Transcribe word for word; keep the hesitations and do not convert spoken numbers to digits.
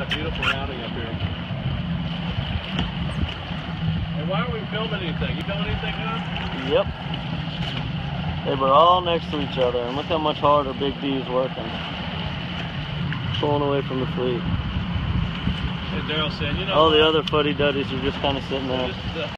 beautiful routing up here. Hey, why are we filming anything? You filming anything now? Yep. They were all next to each other, and look how much harder Big D is working. Pulling away from the fleet. Hey, Daryl said, you know. All the other fuddy-duddies are just kind of sitting there. Just, uh,